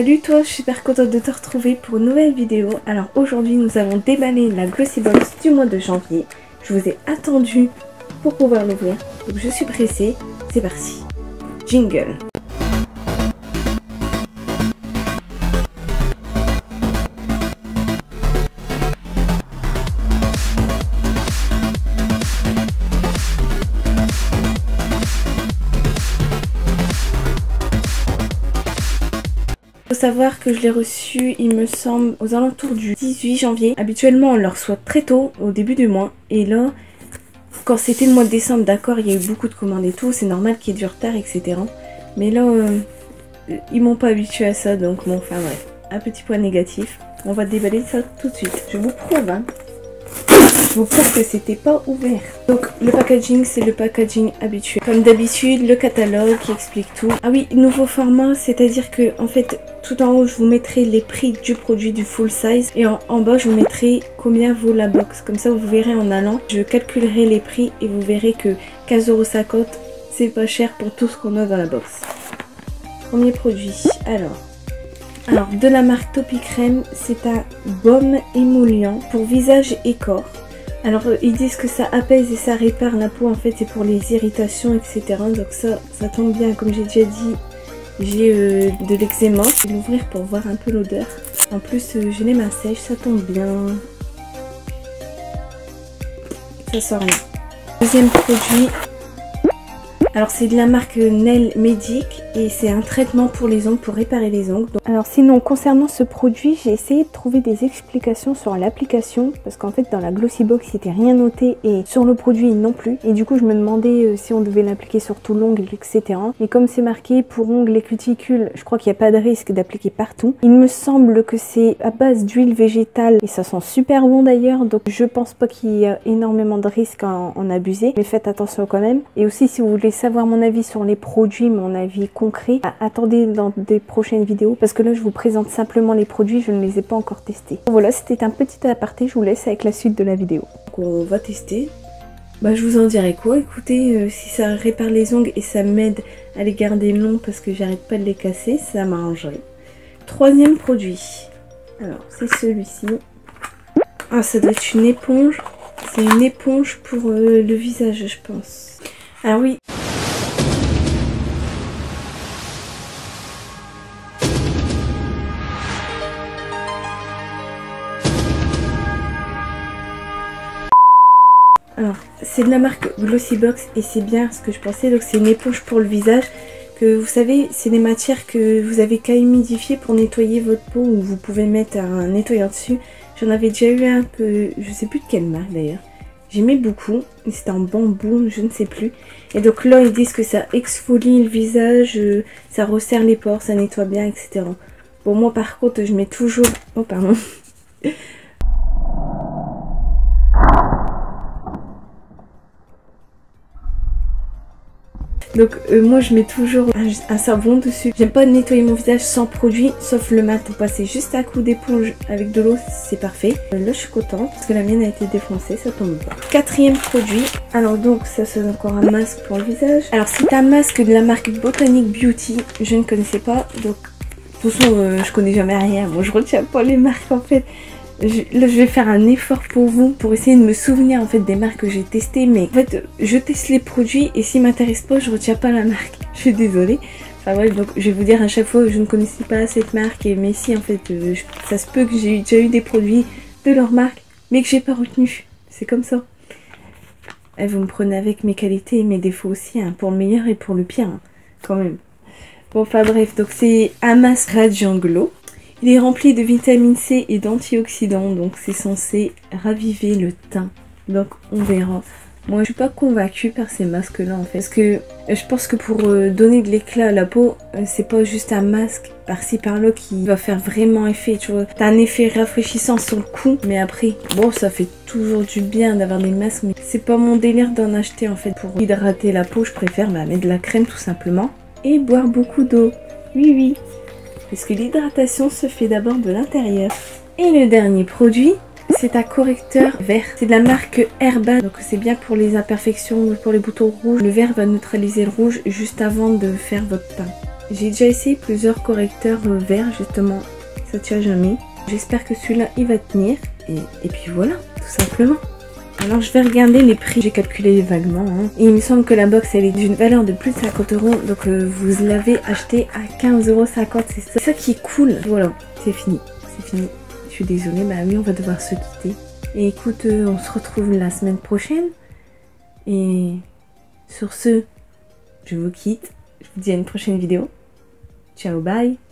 Salut toi, je suis super contente de te retrouver pour une nouvelle vidéo. Alors aujourd'hui nous avons déballé la Glossybox du mois de janvier. Je vous ai attendu pour pouvoir l'ouvrir, donc je suis pressée, c'est parti. Jingle. Faut savoir que je l'ai reçu, il me semble, aux alentours du 18 janvier. Habituellement, on le reçoit très tôt, au début du mois. Et là, quand c'était le mois de décembre, d'accord, il y a eu beaucoup de commandes et tout. C'est normal qu'il y ait du retard, etc. Mais là, ils m'ont pas habitué à ça. Donc, bon, enfin bref, un petit point négatif. On va déballer ça tout de suite. Je vous prouve, hein. Je vous prouve que c'était pas ouvert. Donc le packaging, c'est le packaging habituel. Comme d'habitude, le catalogue qui explique tout. Ah oui, nouveau format, c'est-à-dire que en fait, tout en haut, je vous mettrai les prix du produit du full size. Et en bas, je vous mettrai combien vaut la box. Comme ça, vous verrez en allant. Je calculerai les prix et vous verrez que 15,50 €, c'est pas cher pour tout ce qu'on a dans la box. Premier produit. Alors, de la marque Topicrème, c'est un baume émoullant pour visage et corps. Alors, ils disent que ça apaise et ça répare la peau, en fait, c'est pour les irritations, etc. Donc ça tombe bien, comme j'ai déjà dit, j'ai de l'eczéma. Je vais l'ouvrir pour voir un peu l'odeur. En plus, j'ai les mains sèches, ça tombe bien. Ça sent rien. Deuxième produit. Alors c'est de la marque Nail Medic et c'est un traitement pour les ongles, pour réparer les ongles. Alors sinon concernant ce produit, j'ai essayé de trouver des explications sur l'application parce qu'en fait dans la Glossybox il n'était rien noté et sur le produit non plus. Et du coup je me demandais si on devait l'appliquer sur tout l'ongle, etc. Et comme c'est marqué pour ongles et cuticules, je crois qu'il n'y a pas de risque d'appliquer partout. Il me semble que c'est à base d'huile végétale et ça sent super bon d'ailleurs. Donc je pense pas qu'il y a énormément de risque à en abuser. Mais faites attention quand même. Et aussi si vous voulez savoir mon avis sur les produits, mon avis concret, attendez dans des prochaines vidéos parce que là je vous présente simplement les produits, je ne les ai pas encore testés. Voilà, c'était un petit aparté, je vous laisse avec la suite de la vidéo. Donc on va tester. Bah je vous en dirai quoi, écoutez, si ça répare les ongles et ça m'aide à les garder longs parce que j'arrête pas de les casser, ça m'arrangerait. Troisième produit. Alors c'est celui-ci. Ah ça doit être une éponge. C'est une éponge pour le visage je pense. Ah oui. Alors, c'est de la marque Glossybox et c'est bien ce que je pensais. Donc c'est une éponge pour le visage. Que vous savez, c'est des matières que vous avez qu'à humidifier pour nettoyer votre peau ou vous pouvez mettre un nettoyant dessus. J'en avais déjà eu un que je sais plus de quelle marque d'ailleurs. J'aimais beaucoup, c'était en bambou, je ne sais plus. Et donc là, ils disent que ça exfolie le visage, ça resserre les pores, ça nettoie bien, etc. Bon, moi par contre, je mets toujours... Oh, pardon. Donc moi je mets toujours un savon dessus. J'aime pas nettoyer mon visage sans produit, sauf le mat. Pour passer juste un coup d'éponge avec de l'eau, c'est parfait. Là je suis contente parce que la mienne a été défoncée, ça tombe bien. Quatrième produit. Alors donc ça c'est encore un masque pour le visage. Alors c'est un masque de la marque Botanic Beauty. Je ne connaissais pas, donc de toute façon je connais jamais rien. Moi je retiens pas les marques en fait. Là je vais faire un effort pour vous, pour essayer de me souvenir en fait des marques que j'ai testées. Mais en fait je teste les produits et s'ils m'intéressent pas, je retiens pas la marque. Je suis désolée. Enfin bref, donc je vais vous dire à chaque fois que je ne connaissais pas cette marque. Mais si en fait ça se peut que j'ai déjà eu des produits de leur marque mais que j'ai pas retenu. C'est comme ça. Et vous me prenez avec mes qualités et mes défauts aussi, hein, pour le meilleur et pour le pire, hein, quand même. Bon enfin bref, donc c'est un masque Radiant Glow. Il est rempli de vitamine C et d'antioxydants, donc c'est censé raviver le teint. Donc on verra. Moi je suis pas convaincue par ces masques là en fait. Parce que je pense que pour donner de l'éclat à la peau, c'est pas juste un masque par-ci par-là qui va faire vraiment effet, tu vois. T'as un effet rafraîchissant sur le cou, mais après, bon ça fait toujours du bien d'avoir des masques. Mais c'est pas mon délire d'en acheter en fait. Pour hydrater la peau, je préfère mettre de la crème tout simplement. Et boire beaucoup d'eau. Oui oui. Parce que l'hydratation se fait d'abord de l'intérieur. Et le dernier produit, c'est un correcteur vert. C'est de la marque Herba, donc c'est bien pour les imperfections, pour les boutons rouges. Le vert va neutraliser le rouge juste avant de faire votre teint. J'ai déjà essayé plusieurs correcteurs verts justement, ça tient jamais. J'espère que celui-là il va tenir et puis voilà, tout simplement. Alors je vais regarder les prix, j'ai calculé vaguement hein. Et il me semble que la box elle est d'une valeur de plus de 50 €, donc vous l'avez acheté à 15,50 €, c'est ça qui est cool. Voilà, c'est fini, c'est fini. Je suis désolée, bah oui on va devoir se quitter. Et écoute, on se retrouve la semaine prochaine. Et sur ce, je vous quitte. Je vous dis à une prochaine vidéo. Ciao, bye.